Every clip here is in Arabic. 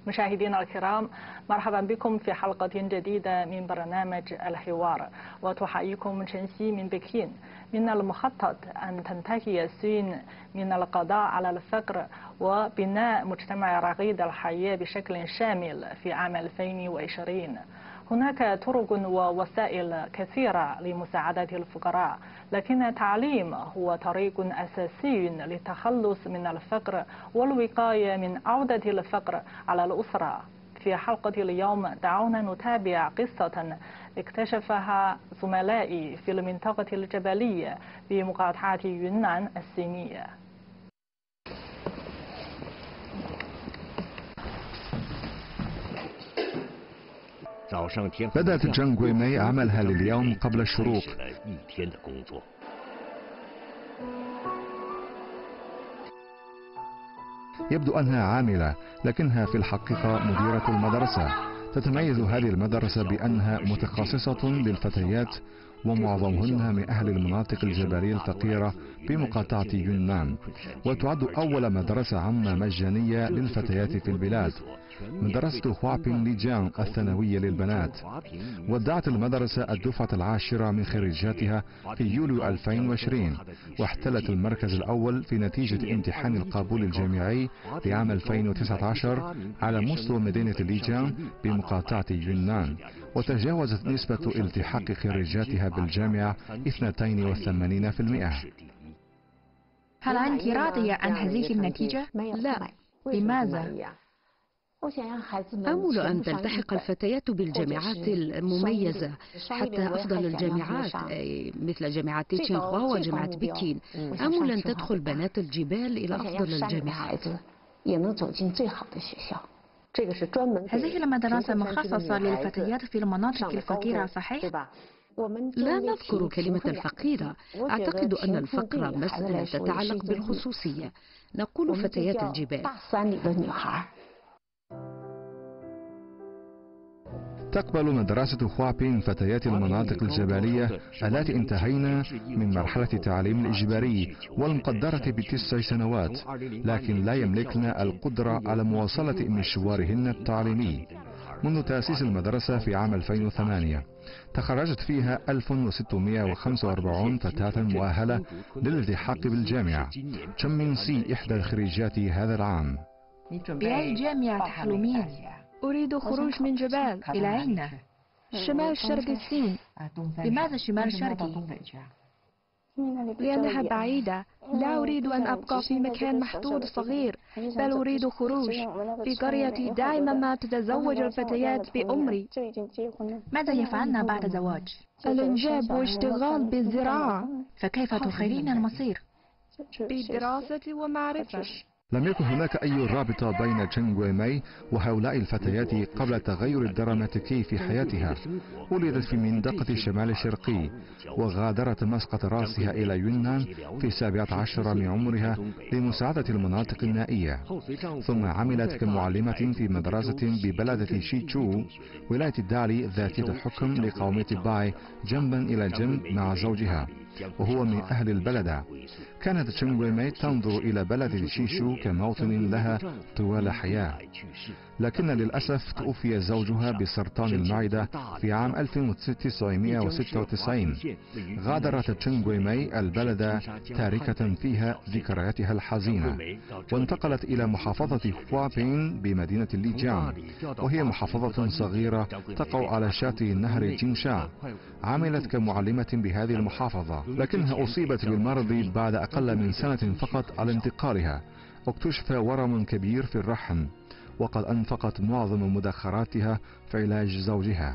مشاهدينا الكرام، مرحبا بكم في حلقة جديدة من برنامج الحوار، وتحييكم شنسي من بكين. من المخطط أن تنتهي الصين من القضاء على الفقر وبناء مجتمع رغيد الحياة بشكل شامل في عام 2020. هناك طرق ووسائل كثيرة لمساعدة الفقراء، لكن التعليم هو طريق أساسي للتخلص من الفقر والوقاية من عودة الفقر على الأسرة. في حلقة اليوم دعونا نتابع قصة اكتشفها زملائي في المنطقة الجبلية بمقاطعة يونان الصينية. بدأت جانغ ويمي عملها لليوم قبل الشروق. يبدو أنها عاملة، لكنها في الحقيقة مديرة المدرسة. تتميز هذه المدرسة بأنها متخصصة للفتيات، ومعظمهن من أهل المناطق الجبلية الفقيرة بمقاطعة يونان، وتعد أول مدرسة عامة مجانية للفتيات في البلاد. مدرسة هوابين ليجيان الثانوية للبنات. ودعت المدرسة الدفعة العاشرة من خريجاتها في يوليو 2020، واحتلت المركز الأول في نتيجة امتحان القبول الجامعي لعام 2019 على مستوى مدينة ليجيان بمقاطعة يونان، وتجاوزت نسبة التحاق خريجاتها بالجامعة 82%. هل أنت راضية عن هذه النتيجة؟ لا. لماذا؟ آمل أن تلتحق الفتيات بالجامعات المميزة، حتى أفضل الجامعات مثل جامعة تشينغوا وجامعة بكين. آمل أن تدخل بنات الجبال إلى أفضل الجامعات. هذه المدرسة مخصصة للفتيات في المناطق الفقيرة، صحيح؟ لا نذكر كلمة الفقيرة. أعتقد أن الفقر مسألة تتعلق بالخصوصية. نقول فتيات الجبال. تقبل مدرسة هوابين فتيات المناطق الجبلية التي انتهينا من مرحلة التعليم الإجباري والمقدرة ب9 سنوات، لكن لا يملكن القدرة على مواصلة مشوارهن التعليمي. منذ تأسيس المدرسة في عام 2008 تخرجت فيها 1645 فتاة مؤهلة للالتحاق بالجامعة. تشن مين سي إحدى خريجات هذا العام. بأي جامعة تحلمين؟ أريد خروج من جبال. إلى أين؟ شمال شرق الصين. لماذا شمال شرقي؟ لأنها بعيدة. لا أريد أن أبقى في مكان محدود صغير، بل أريد خروج. في قريتي دائما ما تتزوج الفتيات بأمري. ماذا يفعلن بعد الزواج؟ الإنجاب واشتغال بالزراعة. فكيف تخيلين المصير؟ بالدراسة ومعرفة. لم يكن هناك أي رابطة بين جانغ ويمي وهؤلاء الفتيات قبل التغير الدراماتيكي في حياتها. ولدت في منطقة الشمال الشرقي، وغادرت مسقط رأسها إلى يونان في 17 من عمرها لمساعدة المناطق النائية. ثم عملت كمعلمة في مدرسة ببلدة شيتشو ولاية دالي ذاتية الحكم لقومية باي جنبا إلى جنب مع زوجها، وهو من أهل البلدة. كانت جانغ ويمي تنظر إلى بلدة شيشو كموطن لها طوال حياة، لكن للأسف توفي زوجها بسرطان المعدة في عام 1996. غادرت جانغ ويمي البلد تاركة فيها ذكرياتها الحزينة، وانتقلت إلى محافظة هوابين بمدينة ليجيان، وهي محافظة صغيرة تقع على شاطئ نهر جينشا. عملت كمعلمة بهذه المحافظة، لكنها أصيبت بالمرض بعد أقل من سنة فقط على انتقالها. اكتشف ورم كبير في الرحم، وقد أنفقت معظم مدخراتها في علاج زوجها.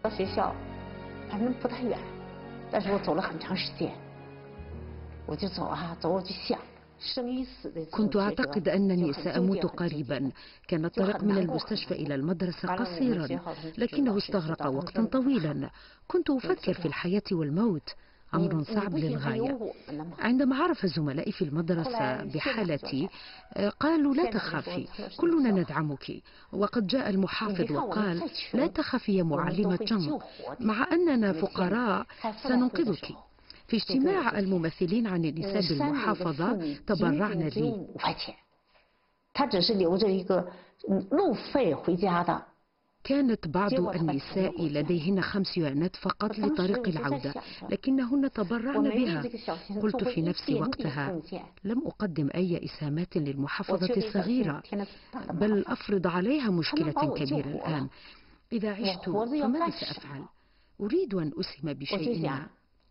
كنت أعتقد أنني سأموت قريبا. كان الطريق من المستشفى إلى المدرسة قصيرا، لكنه استغرق وقتا طويلا. كنت أفكر في الحياة والموت، أمر صعب للغاية. عندما عرف زملائي في المدرسة بحالتي قالوا لا تخافي، كلنا ندعمك. وقد جاء المحافظ وقال لا تخافي يا معلمة جانغ، مع أننا فقراء سننقذك. في اجتماع الممثلين عن النساء بالمحافظة تبرعن لي. كانت بعض النساء لديهن 5 يوانات فقط لطريق العودة، لكنهن تبرعن بها. قلت في نفسي وقتها لم أقدم أي إسهامات للمحافظة الصغيرة، بل أفرض عليها مشكلة كبيرة الآن. إذا عشت فماذا سأفعل؟ أريد أن أسهم بشيء ما.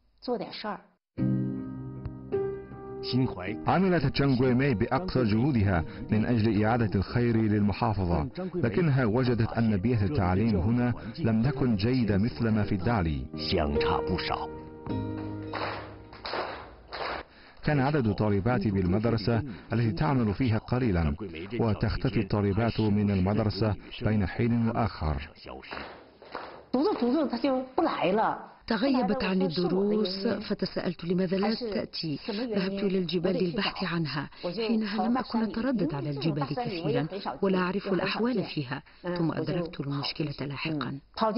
عملت تشانغ غوي ماي بأقصى جهودها من أجل إعادة الخير للمحافظة، لكنها وجدت أن بيئة التعليم هنا لم تكن جيدة مثل ما في الدعلي. كان عدد الطالبات بالمدرسة التي تعمل فيها قليلا، وتختفي الطالبات من المدرسة بين حين وآخر. تغيبت عن الدروس، فتساءلت لماذا لا تأتي. ذهبت إلى الجبال للبحث عنها. حينها لم أكن أتردد على الجبال كثيرا ولا أعرف الأحوال فيها، ثم أدركت المشكلة لاحقا.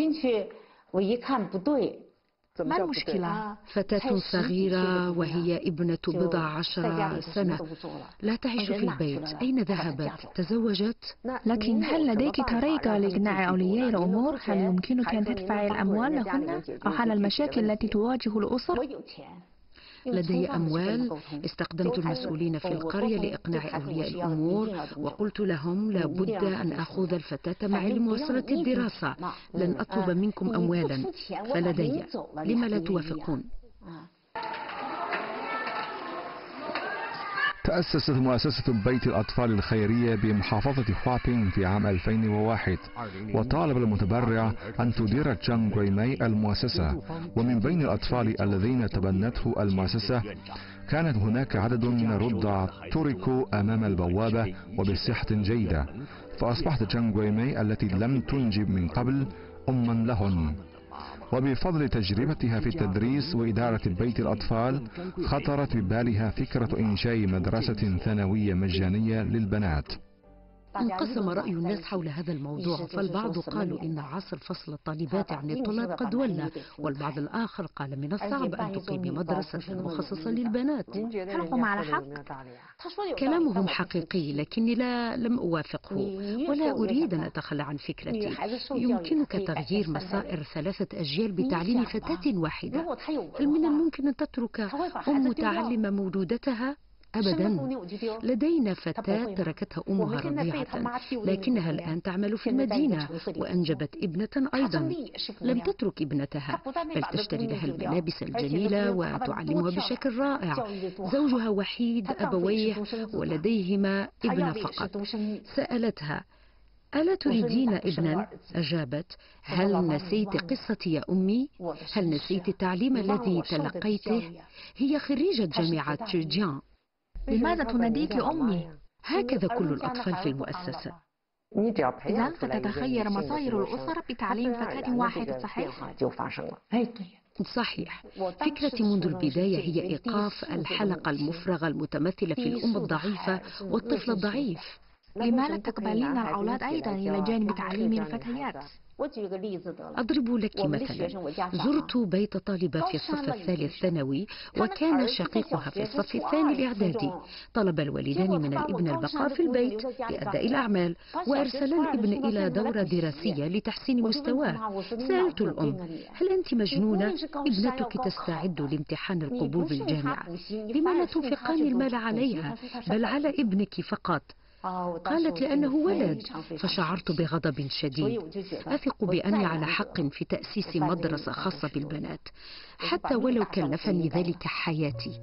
ما المشكلة؟ فتاة صغيرة وهي ابنة 14 سنة، لا تعيش في البيت. أين ذهبت؟ تزوجت؟ لكن هل لديك طريقة لإقناع أولياء الأمور؟ هل يمكنك أن تدفع الأموال لهن؟ أو حل المشاكل التي تواجه الأسر؟ لدي أموال. استخدمت المسؤولين في القرية لإقناع أولياء الأمور، وقلت لهم لا بد أن أخذ الفتاة معي لمواصلة الدراسة. لن أطلب منكم أموالا، فلدي. لما لا توافقون؟ تأسست مؤسسة بيت الأطفال الخيرية بمحافظة خوابينغ في عام 2001، وطالب المتبرع أن تدير تشانغ غوي ماي المؤسسة. ومن بين الأطفال الذين تبنته المؤسسة كانت هناك عدد من الرضع تركوا أمام البوابة وبصحة جيدة، فأصبحت تشانغ غوي ماي التي لم تنجب من قبل أما لهن. وبفضل تجربتها في التدريس وإدارة بيت الأطفال خطرت ببالها فكرة إنشاء مدرسة ثانوية مجانية للبنات. انقسم رأي الناس حول هذا الموضوع، فالبعض قالوا إن عصر فصل الطالبات عن الطلاب قد ولى، والبعض الآخر قال من الصعب أن تقيم مدرسة مخصصة للبنات. هل هم على حق؟ كلامهم حقيقي، لكني لم أوافقه ولا أريد أن أتخلى عن فكرتي. يمكنك تغيير مصائر 3 أجيال بتعليم فتاة واحدة. هل من الممكن أن تترك أم تعلم مولودتها؟ أبدا. لدينا فتاة تركتها أمها رضيعة، لكنها الآن تعمل في المدينة وأنجبت ابنة أيضا. لم تترك ابنتها، بل تشتري لها الملابس الجميلة وتعلمها بشكل رائع. زوجها وحيد أبويه ولديهما ابنة فقط. سألتها: ألا تريدين ابنا؟ أجابت: هل نسيت قصتي يا أمي؟ هل نسيت التعليم الذي تلقيته؟ هي خريجة جامعة تشيجيان. لماذا تناديك أمي؟ هكذا كل الأطفال في المؤسسة. إذا ستتغير مصائر الأسر بتعليم فتاة واحدة، صحيح؟ صحيح. فكرتي منذ البداية هي إيقاف الحلقة المفرغة المتمثلة في الأم الضعيفة والطفل الضعيف. لما لا تقبلين الأولاد أيضا إلى جانب تعليم الفتيات؟ أضرب لك مثلا. زرت بيت طالبة في الصف الثالث ثانوي، وكان شقيقها في الصف الثاني الإعدادي. طلب الوالدان من الابن البقاء في البيت لأداء الأعمال، وأرسل الابن إلى دورة دراسية لتحسين مستواه. سألت الأم: هل أنت مجنونة؟ ابنتك تستعد لامتحان القبول بالجامعة، لما لا تنفقان المال عليها بل على ابنك فقط؟ قالت: لأنه ولد. فشعرت بغضب شديد. أثق بأني على حق في تأسيس مدرسة خاصة بالبنات، حتى ولو كلفني ذلك حياتي.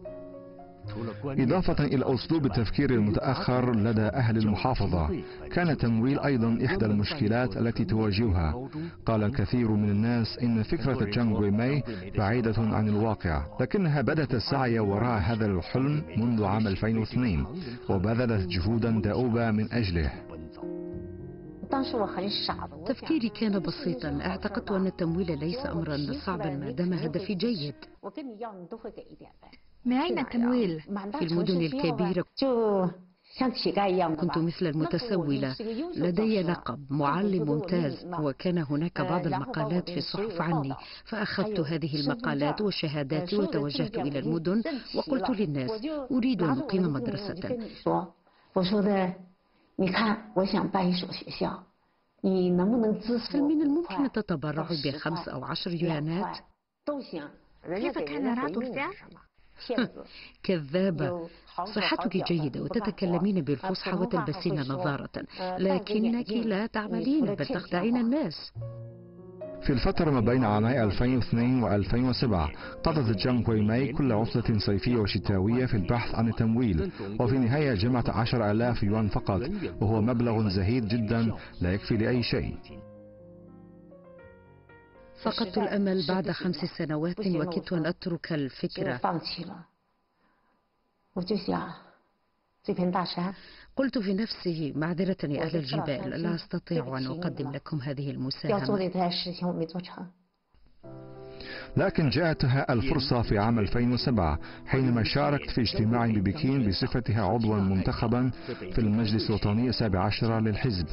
إضافة إلى أسلوب التفكير المتأخر لدى أهل المحافظة، كان التمويل أيضا إحدى المشكلات التي تواجهها. قال الكثير من الناس إن فكرة تشانغ غوي ماي بعيدة عن الواقع، لكنها بدأت السعي وراء هذا الحلم منذ عام 2002، وبذلت جهودا دؤوبة من أجله. تفكيري كان بسيطا. اعتقدت أن التمويل ليس أمرا صعبا ما دام هدفي جيد. من أين التمويل؟ في المدن الكبيرة كنت مثل المتسولة. لدي لقب معلم ممتاز، وكان هناك بعض المقالات في الصحف عني، فأخذت هذه المقالات والشهادات وتوجهت إلى المدن وقلت للناس: أريد أن أقيم مدرسة. هل من الممكن أن تتبرع ب5 أو 10 يوانات؟ كيف كان رات الفعل؟ كذابة. صحتك جيدة وتتكلمين بالفصحى وتلبسين نظارة، لكنك لا تعملين بل تخدعين الناس. في الفترة ما بين عامي 2002 و2007 قضت جانغ كوي ماي كل عطلة صيفية وشتوية في البحث عن التمويل، وفي النهاية جمعت 10,000 يوان فقط، وهو مبلغ زهيد جدا لا يكفي لأي شيء. فقدت الأمل بعد 5 سنوات وكدت أن أترك الفكرة. قلت في نفسي معذرة يا أهل الجبال، لا أستطيع أن أقدم لكم هذه المساهمة. لكن جاءتها الفرصة في عام 2007 حينما شاركت في اجتماع ببكين بصفتها عضوا منتخبا في المجلس الوطني 17 للحزب.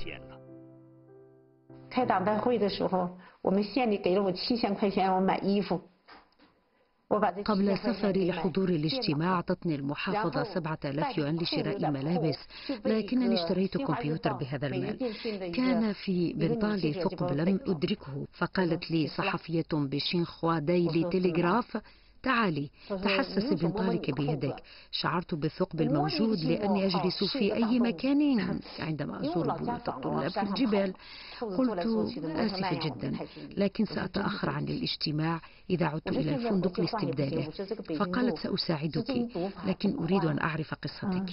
قبل سفري لحضور الاجتماع أعطتني المحافظة 7,000 يوان لشراء ملابس، لكنني اشتريت كمبيوتر بهذا المال. كان في بنطالي ثقب لم أدركه، فقالت لي صحفية بشينخوا دايلي تيليغراف: تعالي تحسس بنطالك بيدك. شعرت بالثقب الموجود لأني أجلس في أي مكان عندما أزور بيوت الطلاب في الجبال. قلت آسفة جدا، لكن سأتأخر عن الاجتماع إذا عدت إلى الفندق لاستبداله. فقالت سأساعدك، لكن أريد أن أعرف قصتك.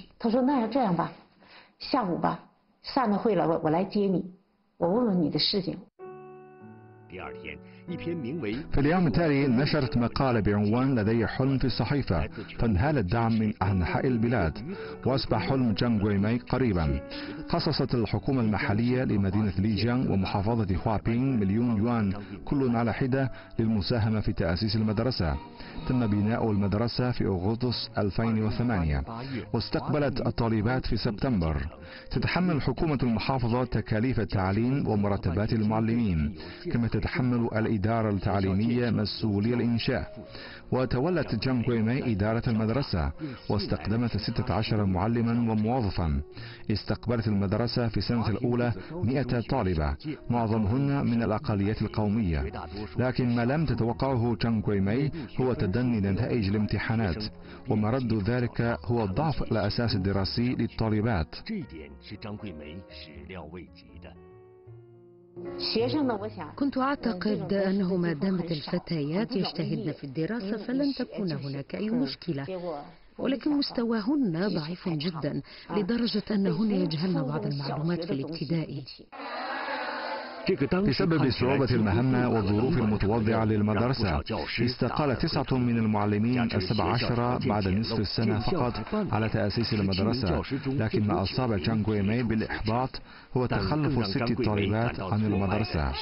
في اليوم التالي نشرت مقالة بعنوان لدي حلم في الصحيفة، فانهال الدعم من أنحاء البلاد وأصبح حلم جانغ كوي ماي قريبا. خصصت الحكومة المحلية لمدينة ليجيانغ ومحافظة خوابين 1,000,000 يوان كل على حدة للمساهمة في تأسيس المدرسة. تم بناء المدرسة في أغسطس 2008 واستقبلت الطالبات في سبتمبر. تتحمل حكومة المحافظة تكاليف التعليم ومرتبات المعلمين، كما تتحمل الإدارة التعليمية مسؤولية الإنشاء. وتولت جانغ كوي ماي إدارة المدرسة واستخدمت 16 معلما وموظفا. استقبلت المدرسة في السنة الأولى 100 طالبة، معظمهن من الأقليات القومية. لكن ما لم تتوقعه جانغ كوي ماي هو تدني نتائج الامتحانات، ومرد ذلك هو الضعف الأساس الدراسي للطالبات. كنت أعتقد أنه ما دامت الفتيات يجتهدن في الدراسة فلن تكون هناك أي مشكلة، ولكن مستواهن ضعيف جدا لدرجة أنهن يجهلن بعض المعلومات في الابتدائي. بسبب صعوبة المهمة والظروف المتوضعة للمدرسة استقال 9 من المعلمين 17 بعد نصف السنة فقط على تأسيس المدرسة. لكن ما أصاب جانغ كوي ماي بالإحباط هو تخلف 6 طالبات عن المدرسة.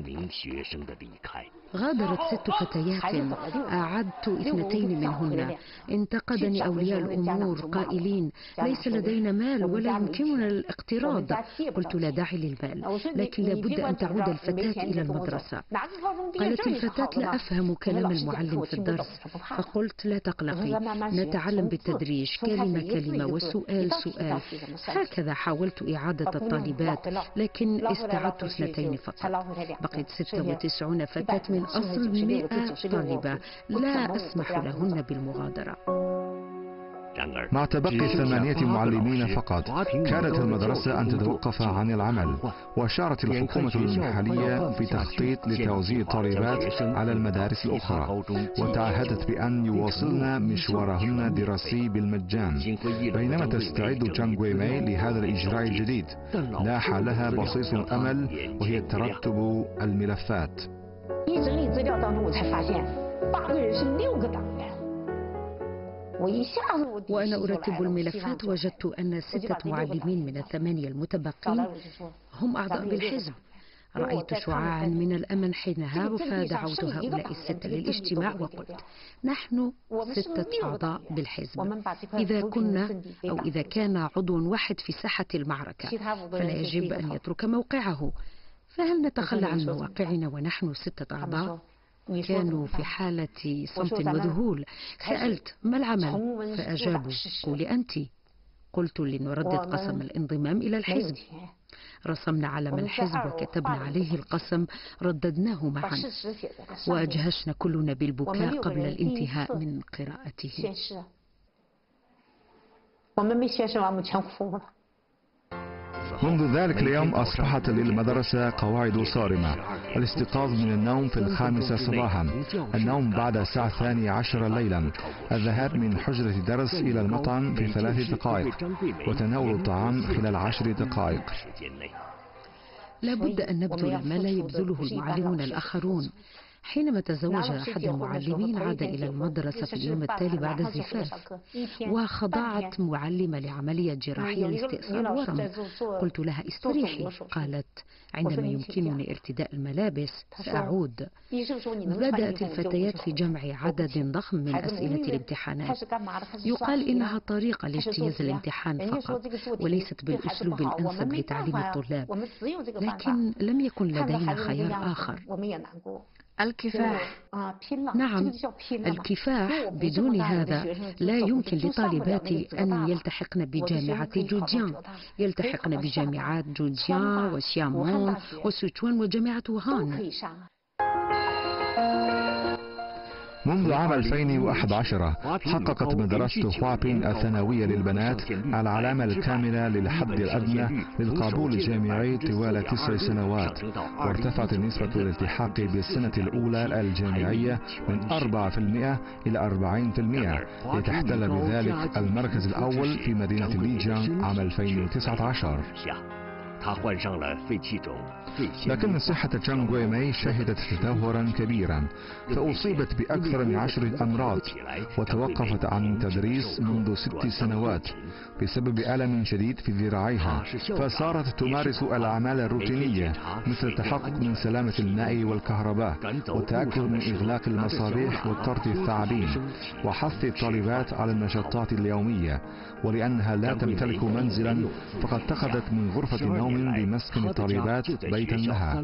غادرت 6 فتيات، أعدت 2 منهن. انتقدني أولياء الأمور قائلين ليس لدينا مال ولا يمكننا الاقتراض. قلت لا داعي للمال، لكن لابد أن تعود الفتاة إلى المدرسة. قالت الفتاة لا أفهم كلام المعلم في الدرس. فقلت لا تقلقي، نتعلم بالتدريج، كلمة كلمة وسؤال سؤال. هكذا حاولت إعادة الطالبات، لكن استعدت 2 فقط. بقيت 96 فتاة من أصل 100 طالبة، لا أسمح لهن بالمغادرة. مع تبقي 8 معلمين فقط كانت المدرسة أن تتوقف عن العمل، وشارت الحكومة المحلية بتخطيط لتوزيع الطالبات على المدارس الأخرى، وتعهدت بأن يواصلن مشوارهن الدراسي بالمجان. بينما تستعد جانغ كوي ماي لهذا الإجراء الجديد لاح لها بصيص أمل، وهي ترتب الملفات. وأنا أرتب الملفات وجدت أن 6 معلمين من 8 المتبقين هم أعضاء بالحزب. رأيت شعاعا من الأمل حينها، فدعوت هؤلاء 6 للاجتماع وقلت نحن 6 أعضاء بالحزب. إذا كنا أو إذا كان عضو واحد في ساحة المعركة فلا يجب أن يترك موقعه، فهل نتخلى عن مواقعنا ونحن 6 أعضاء؟ كانوا في حالة صمت وذهول. سألت ما العمل؟ فأجابوا قولي أنت. قلت لنردد قسم الانضمام إلى الحزب. رسمنا علم الحزب وكتبنا عليه القسم، رددناه معا وأجهشنا كلنا بالبكاء قبل الانتهاء من قراءته. منذ ذلك اليوم أصبحت للمدرسة قواعد صارمة: الاستيقاظ من النوم في 5 صباحا، النوم بعد الساعة 12 ليلا، الذهاب من حجرة الدرس إلى المطعم في 3 دقائق، وتناول الطعام خلال 10 دقائق. لا بد أن نبذل ما لا يبذله المعلمون الآخرون. حينما تزوج أحد المعلمين عاد إلى المدرسة في اليوم التالي بعد الزفاف، وخضعت معلمة لعملية جراحية لاستئصال ورم. قلت لها: استريحي. قالت: عندما يمكنني ارتداء الملابس سأعود. بدأت الفتيات في جمع عدد ضخم من أسئلة الامتحانات. يقال إنها طريقة لاجتياز الامتحان فقط، وليست بالأسلوب الأنسب لتعليم الطلاب، لكن لم يكن لدينا خيار آخر. الكفاح. نعم، الكفاح. بدون هذا لا يمكن لطالباتي أن يلتحقن بجامعة جوجيان، يلتحقن بجامعات جوجيان وشيامون وسيتوان وجامعة ووهان. منذ عام 2011 حققت مدرسة هوابين الثانوية للبنات العلامة الكاملة للحد الأدنى للقبول الجامعي طوال 9 سنوات، وارتفعت نسبة الالتحاق بالسنة الأولى الجامعية من 4% إلى 40%، لتحتل بذلك المركز الأول في مدينة ليجيان عام 2019. لكن صحة تشانغ وي ماي شهدت تدهورا كبيرا، فأصيبت بأكثر من 10 أمراض، وتوقفت عن التدريس منذ 6 سنوات بسبب ألم شديد في ذراعيها، فصارت تمارس الأعمال الروتينية مثل التحقق من سلامة الماء والكهرباء، والتأكد من إغلاق المصابيح وطرد الثعابين، وحث الطالبات على النشاطات اليومية. ولأنها لا تمتلك منزلا، فقد اتخذت من غرفة نوم بمسكن الطالبات بيتا لها.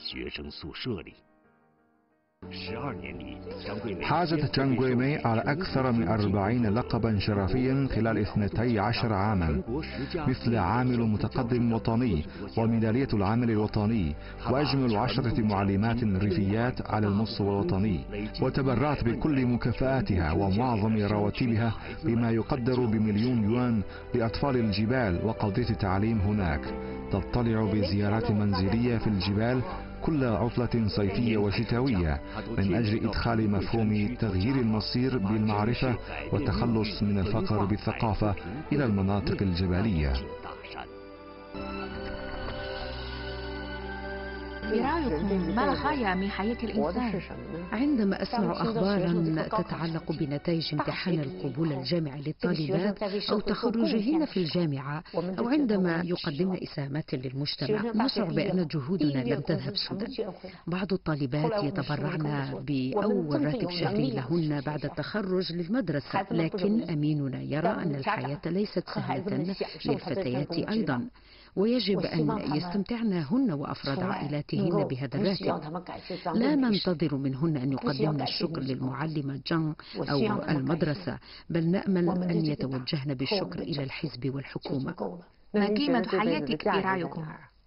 حازت تشانغ وي ماي على أكثر من 40 لقبا شرفيا خلال 12 عاما، مثل عامل متقدم وطني وميدالية العمل الوطني وأجمل 10 معلمات ريفيات على المستوى الوطني، وتبرعت بكل مكافآتها ومعظم رواتبها بما يقدر ب1,000,000 يوان لأطفال الجبال وقضية التعليم هناك. تطلع بزيارات منزلية في الجبال كل عطلة صيفية وشتوية من أجل إدخال مفهوم تغيير المصير بالمعرفة والتخلص من الفقر بالثقافة إلى المناطق الجبلية. برأيكم ما الغاية من حياة الإنسان؟ عندما أسمع أخبارا تتعلق بنتائج امتحان القبول الجامعي للطالبات أو تخرجهن في الجامعة، أو عندما يقدمن إسهامات للمجتمع، نشعر بأن جهودنا لم تذهب سدى. بعض الطالبات يتبرعن بأول راتب شهري لهن بعد التخرج للمدرسة، لكن أميننا يرى أن الحياة ليست سهلة للفتيات أيضا، ويجب أن يستمتعن هن وأفراد عائلاتهن بهذا الراتب. لا ننتظر منهن أن يقدمن الشكر للمعلمة جان أو المدرسة، بل نأمل أن يتوجهن بالشكر إلى الحزب والحكومة. ما قيمة حياتك برأيكم؟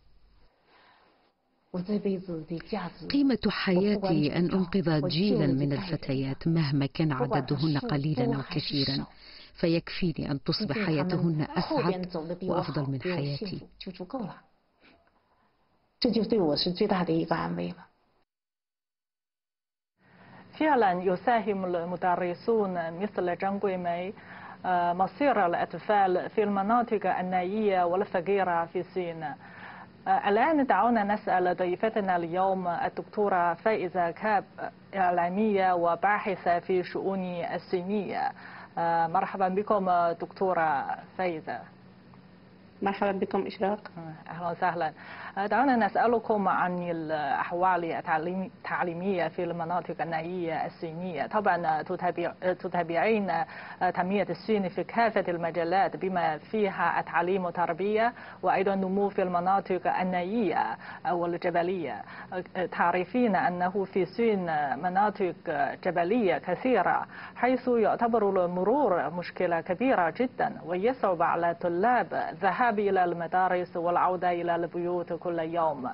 قيمة حياتي أن أنقذ جيلا من الفتيات مهما كان عددهن قليلا أو كثيرا، فيكفيني أن تصبح حياتهن أسعد وأفضل من حياتي. فعلا يساهم المدرسون مثل جانغ وي ماي مصير الأطفال في المناطق النائية والفقيرة في الصين. الآن دعونا نسأل ضيفتنا اليوم الدكتورة فائزة كاب، إعلامية وباحثة في شؤون الصينية. مرحبا بكم دكتورة فايزة. مرحبا بكم إشراق. أهلا وسهلا. دعونا نسألكم عن الأحوال التعليمية في المناطق النائية الصينية. طبعا تتابعين تنمية الصين في كافة المجالات بما فيها التعليم والتربية وأيضا نمو في المناطق النائية والجبلية. تعرفين أنه في الصين مناطق جبلية كثيرة حيث يعتبر المرور مشكلة كبيرة جدا ويصعب على الطلاب الذهاب إلى المدارس والعودة إلى البيوت كل يوم.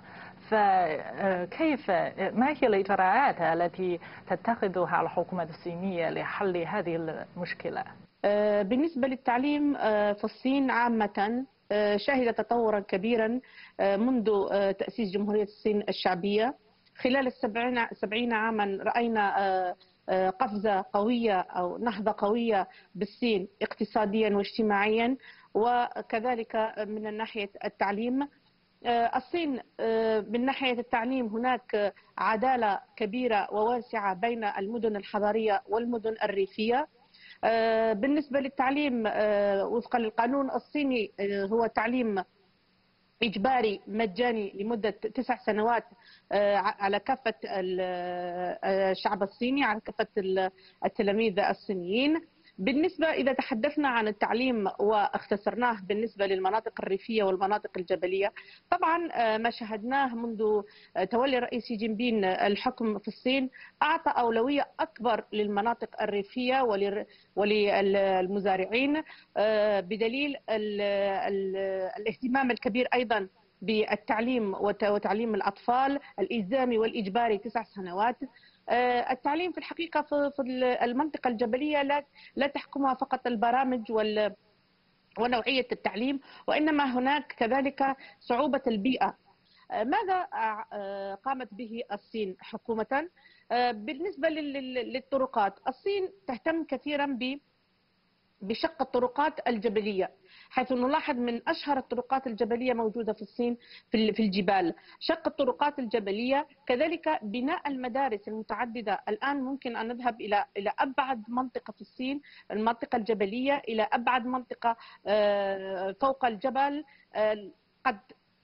فكيف ما هي الإجراءات التي تتخذها الحكومة الصينية لحل هذه المشكلة؟ بالنسبة للتعليم في الصين عامة شهد تطورا كبيرا منذ تأسيس جمهورية الصين الشعبية. خلال 70 عاما رأينا قفزة قوية أو نهضة قوية بالصين اقتصاديا واجتماعيا وكذلك من ناحية التعليم. الصين من ناحية التعليم هناك عدالة كبيرة وواسعة بين المدن الحضرية والمدن الريفية. بالنسبة للتعليم وفقا للقانون الصيني هو تعليم إجباري مجاني لمدة 9 سنوات على كافة الشعب الصيني، على كافة التلاميذ الصينيين. بالنسبة إذا تحدثنا عن التعليم واختصرناه بالنسبة للمناطق الريفية والمناطق الجبلية، طبعا ما شاهدناه منذ تولي الرئيس شي جين بين الحكم في الصين أعطى أولوية أكبر للمناطق الريفية وللمزارعين بدليل الاهتمام الكبير أيضا بالتعليم وتعليم الأطفال الإلزامي والإجباري 9 سنوات. التعليم في الحقيقة في المنطقة الجبلية لا تحكمها فقط البرامج ونوعية التعليم، وإنما هناك كذلك صعوبة البيئة. ماذا قامت به الصين حكومة؟ بالنسبة للطرقات، الصين تهتم كثيرا بشق الطرقات الجبلية، حيث نلاحظ من أشهر الطرقات الجبلية موجودة في الصين في الجبال. شق الطرقات الجبلية، كذلك بناء المدارس المتعددة. الآن ممكن أن نذهب إلى أبعد منطقة في الصين، المنطقة الجبلية، إلى أبعد منطقة فوق الجبل. قد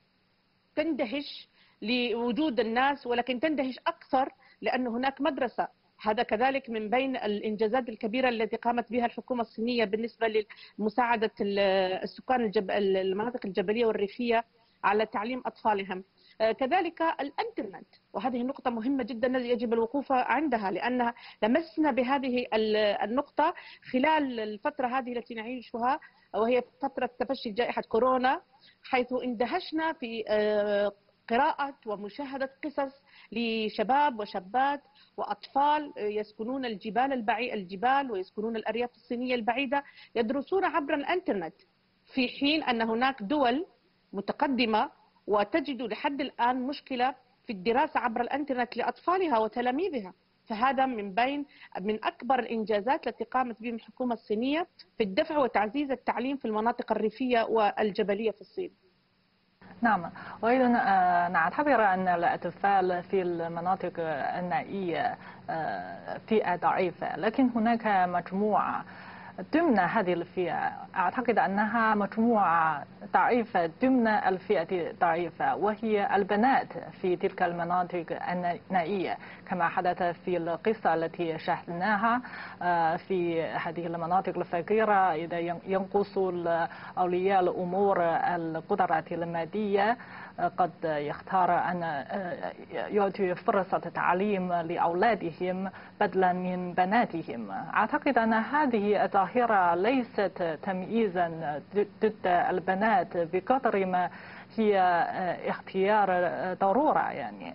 تندهش لوجود الناس، ولكن تندهش أكثر لأن هناك مدرسة. هذا كذلك من بين الإنجازات الكبيرة التي قامت بها الحكومة الصينية بالنسبة لمساعدة السكان المناطق الجبلية والريفية على تعليم أطفالهم. كذلك الإنترنت، وهذه نقطة مهمة جدا يجب الوقوف عندها، لأنها لمسنا بهذه النقطة خلال الفترة هذه التي نعيشها، وهي فترة تفشي جائحة كورونا، حيث اندهشنا في قراءة ومشاهدة قصص لشباب وشابات وأطفال يسكنون الجبال ويسكنون الأرياف الصينية البعيدة، يدرسون عبر الإنترنت، في حين أن هناك دول متقدمة وتجد لحد الآن مشكلة في الدراسة عبر الإنترنت لأطفالها وتلاميذها. فهذا من أكبر الإنجازات التي قامت بهم الحكومة الصينية في الدفع وتعزيز التعليم في المناطق الريفية والجبلية في الصين. نعم، وأيضا نعتبر أن الأطفال في المناطق النائية فئة ضعيفة، لكن هناك مجموعة ضمن هذه الفئة أعتقد أنها مجموعة ضعيفة ضمن الفئة الضعيفة، وهي البنات في تلك المناطق النائية، كما حدث في القصة التي شاهدناها في هذه المناطق الفقيرة. إذا ينقص أولياء الأمور القدرة المادية قد يختار أن يعطي فرصة تعليم لأولادهم بدلا من بناتهم. أعتقد أن هذه الظاهرة ليست تمييزا ضد البنات بقدر ما هي اختيار ضرورة يعني.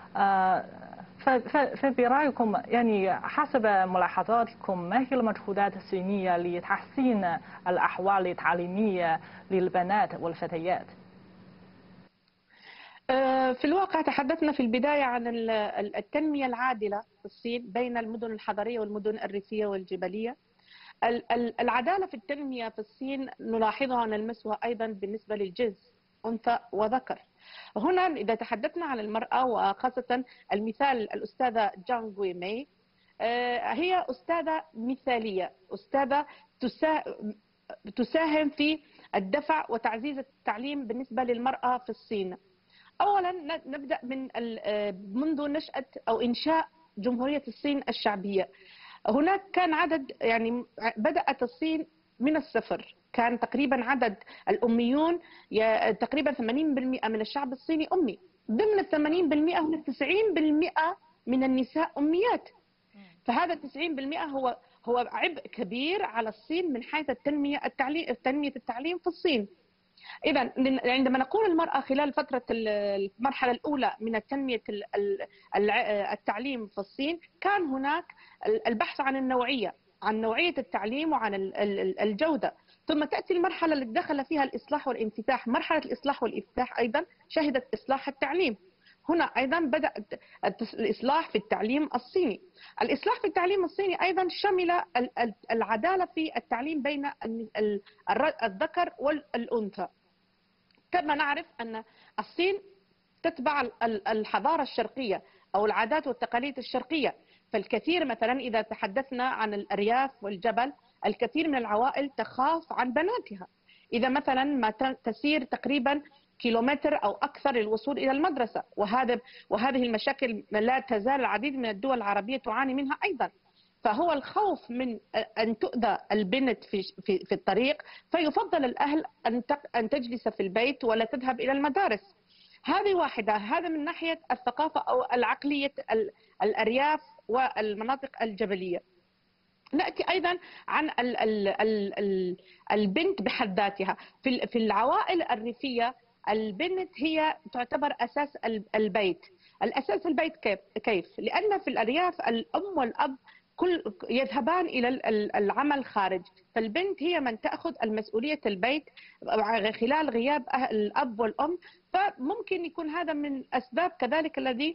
فبرأيكم يعني حسب ملاحظاتكم ما هي المجهودات الصينية لتحسين الأحوال التعليمية للبنات والفتيات؟ في الواقع تحدثنا في البداية عن التنمية العادلة في الصين بين المدن الحضرية والمدن الريفية والجبلية. العدالة في التنمية في الصين نلاحظها ونلمسها أيضا بالنسبة للجنس، أنثى وذكر. هنا إذا تحدثنا عن المرأة وخاصة المثال الأستاذة جانغ وي مي، هي أستاذة مثالية، أستاذة تساهم في الدفع وتعزيز التعليم بالنسبة للمرأة في الصين. أولا نبدأ من منذ نشأة أو إنشاء جمهورية الصين الشعبية. هناك كان عدد، يعني بدأت الصين من الصفر، كان تقريبا عدد الأميون تقريبا 80% من الشعب الصيني أمي. ضمن ال 80% هناك 90% من النساء أميات. فهذا 90% هو عبء كبير على الصين من حيث تنمية التعليم في الصين. إذا عندما نقول المرأة خلال فترة المرحلة الأولى من تنمية التعليم في الصين، كان هناك البحث عن النوعية، عن نوعية التعليم وعن الجودة. ثم تأتي المرحلة اللي دخل فيها الإصلاح والانفتاح. مرحلة الإصلاح والانفتاح أيضا شهدت إصلاح التعليم. هنا أيضا بدأ الإصلاح في التعليم الصيني. الإصلاح في التعليم الصيني أيضا شمل العدالة في التعليم بين الذكر والأنثى. كما نعرف أن الصين تتبع الحضارة الشرقية أو العادات والتقاليد الشرقية. فالكثير مثلا إذا تحدثنا عن الأرياف والجبل، الكثير من العوائل تخاف عن بناتها إذا مثلا ما تسير تقريبا كيلومتر أو أكثر للوصول إلى المدرسة. وهذه المشاكل لا تزال العديد من الدول العربية تعاني منها أيضا. فهو الخوف من أن تؤذى البنت في الطريق، فيفضل الأهل أن تجلس في البيت ولا تذهب إلى المدارس. هذه واحدة. هذا من ناحية الثقافة أو العقلية الأرياف والمناطق الجبلية. نأتي أيضا عن البنت بحد ذاتها. في العوائل الريفية البنت هي تعتبر أساس البيت. الأساس البيت كيف؟ لأن في الأرياف الأم والأب يذهبان إلى العمل خارج، فالبنت هي من تأخذ المسؤولية البيت خلال غياب الأب والأم. فممكن يكون هذا من أسباب كذلك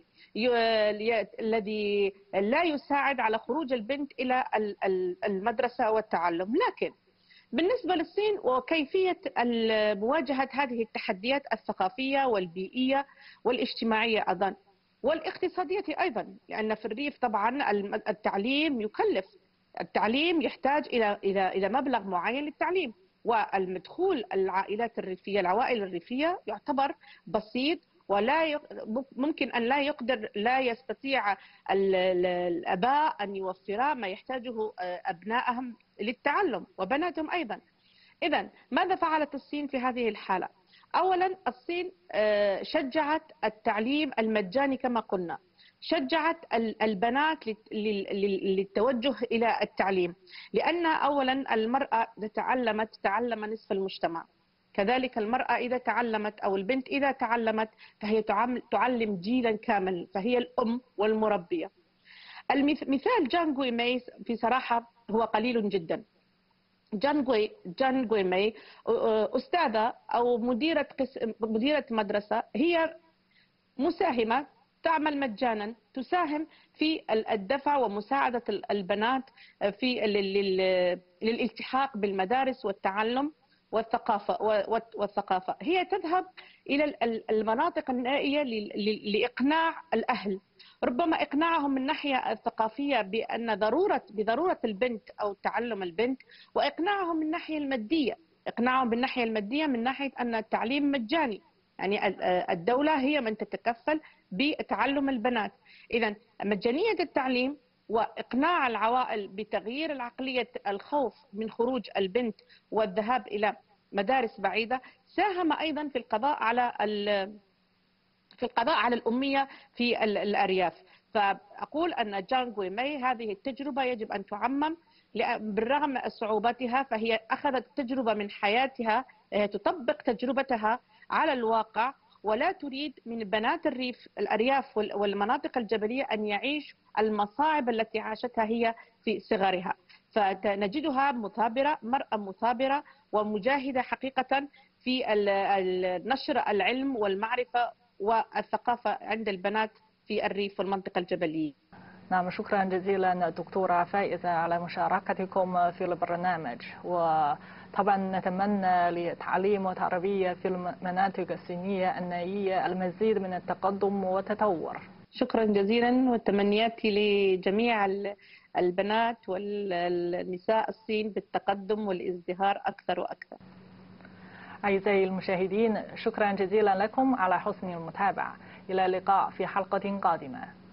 الذي لا يساعد على خروج البنت إلى المدرسة والتعلم. لكن بالنسبة للصين وكيفية مواجهة هذه التحديات الثقافية والبيئية والاجتماعية أيضا والاقتصادية أيضا، لأن في الريف طبعا التعليم يكلف. التعليم يحتاج إلى مبلغ معين للتعليم، والمدخول العائلات الريفية، العوائل الريفية يعتبر بسيط، ولا ممكن أن لا يستطيع الآباء أن يوفرا ما يحتاجه أبنائهم للتعلم وبناتهم أيضا. إذن ماذا فعلت الصين في هذه الحالة؟ أولا الصين شجعت التعليم المجاني كما قلنا، شجعت البنات للتوجه إلى التعليم، لأن أولا المرأة إذا تعلم نصف المجتمع. كذلك المرأة إذا تعلمت أو البنت إذا تعلمت فهي تعلم جيلا كامل، فهي الأم والمربية. مثال جان غوي ماي في صراحة هو قليل جدا. جان غوي ماي أستاذة أو مديرة مدرسة، هي مساهمة تعمل مجانا، تساهم في الدفع ومساعدة البنات في للالتحاق بالمدارس والتعلم والثقافة. هي تذهب إلى المناطق النائية لإقناع الأهل، ربما إقناعهم من الناحية الثقافية بضرورة البنت أو تعلم البنت، وإقناعهم من الناحية المادية، إقناعهم بالناحية المادية من ناحية أن التعليم مجاني، يعني الدولة هي من تتكفل بتعلم البنات. إذن مجانية التعليم وإقناع العوائل بتغيير العقلية الخوف من خروج البنت والذهاب إلى مدارس بعيدة ساهم أيضا في القضاء على الأمية في الأرياف. فأقول أن جان غوي ماي هذه التجربة يجب أن تعمم بالرغم من صعوباتها، فهي أخذت تجربة من حياتها، تطبق تجربتها على الواقع، ولا تريد من بنات الأرياف والمناطق الجبلية أن يعيش المصاعب التي عاشتها هي في صغرها. فنجدها مثابرة، مرأة مثابرة ومجاهدة حقيقة في نشر العلم والمعرفة والثقافة عند البنات في الريف والمنطقة الجبلية. نعم، شكرا جزيلا دكتورة فائزة على مشاركتكم في البرنامج. وطبعا نتمنى لتعليم وتربية في المناطق الصينية النائية المزيد من التقدم والتطور. شكرا جزيلا، وتمنياتي لجميع البنات والنساء الصين بالتقدم والازدهار أكثر وأكثر. أعزائي المشاهدين، شكرا جزيلا لكم على حسن المتابعة. إلى اللقاء في حلقة قادمة.